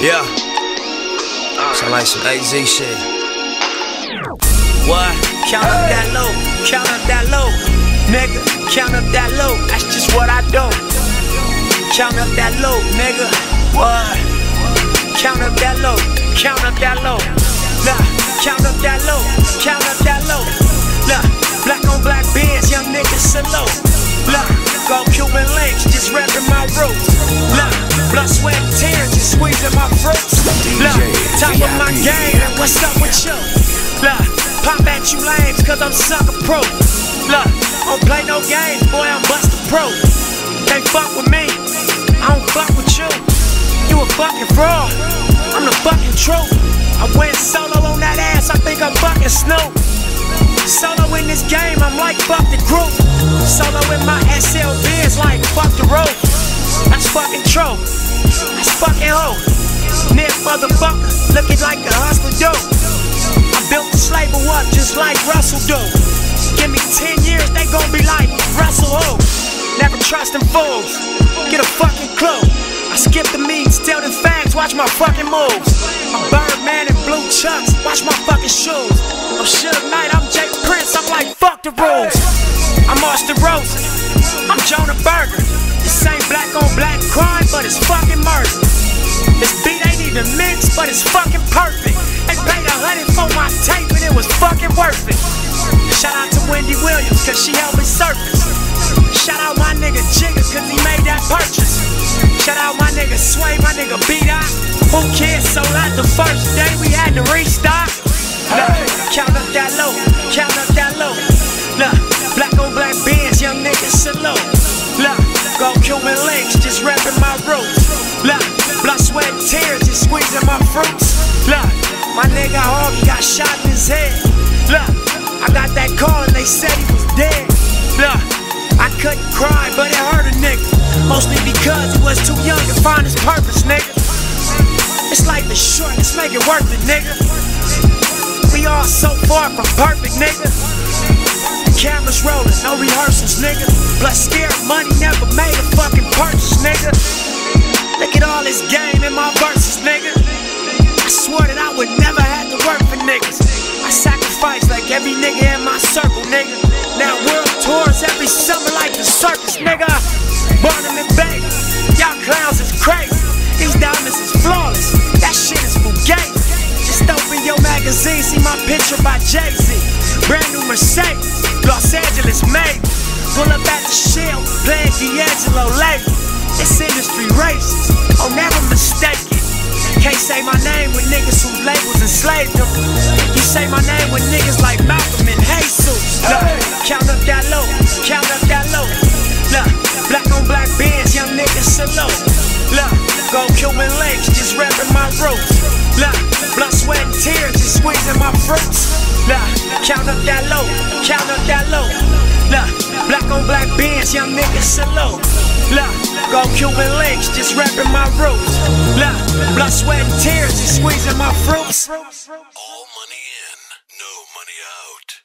Yeah. Sound like some AZ shit. What? Count up that low, count up that low. Nigga, count up that low, that's just what I do. Count up that low, nigga. What? Count up that low, count up that low. Nah, count up that low, count up that low. Nah, black on black Benz, young niggas saloon. Nah, go Cuban links, just reppin' my roots. Nah, blood, sweat, and tears, just squeezing my fruits. Nah, top of my game, and what's up with you? Nah, pop at you lames, cause I'm sucker proof. Look, don't play no games, boy, I'm bustin' proof. Can't fuck with me, I don't fuck with you. You a fucking fraud, I'm the fucking truth. I went solo on that ass, I think I'm fucking Snoop. Solo in this game, I'm like fuck the group. Solo in my SLB is like fuck the road. That's fucking true, that's fucking hoe. Nip motherfucker, looking like a hustler do. I built this label up just like Russell do. Give me 10 years, they gon' be like Russell who? Never trust them fools, get a fucking clue. I skip the meets, tell them facts, watch my fucking moves. I'm Birdman in blue chucks, watch my fucking shoes. I'm Suge Knight, I'm Jay Prince, I'm like fuck the rules. I'm Austin Rosen, I'm Jonah Berger. This ain't black on black crime, but it's fucking murder. This beat ain't even mixed, but it's fucking perfect. They paid $100 for my tape and it was fucking worth it. Shout out to Wendy Williams, cause she helped me surface. Shout out my nigga Jigga, cause he made that purchase. Shout out my nigga Sway, my nigga B-Dot. Who kids sold out the first day, we had to restock. Look, count up that low, count up that low. Look, black on black Benz, young niggas salute. Look, go Cuban links, just reppin' my roots. Look, blood, sweat, and tears, just squeezing my fruits. Look, my nigga Hoggy got shot in his head. Look, I got that call and they said he was dead. Look, I couldn't cry, but it hurt a nigga. Mostly because he was too young to find his purpose, nigga. It's like the short, let's make it worth it, nigga. We all so far from perfect, nigga. Cameras rolling, no rehearsals, nigga. Plus scared money never made a fucking purchase, nigga. Look at all this game in my verses, nigga. I swore that I would never have to work for niggas. I sacrifice like every nigga in my circle, nigga. Now world tours every summer like the circus, nigga. Barnum and Bailey, y'all clowns is crazy. These diamonds is flawless, that shit is fugazi. Just open your magazine, see my picture by Jay-Z. Brand new Mercedes, Los Angeles made. Pull up at the Shell, playing D'Angelo label. This industry racist, oh never mistake it. Can't say my name with niggas whose labels enslaved them. You say my name with niggas like Malcolm and Jesus. Look, count up that low, count up that low. Look, black on black Benz, young niggas salute. Look, go Cuban links, just reppin' my roots. Look, blood, sweat, and tears, just squeezing my fruits. Look, count up that low, count up that low. Look, black on black Benz, young niggas salute. Look, go Cuban links, just reppin' my roots. Look, blood, sweat, and tears, just squeezing my fruits. All money in, no money out.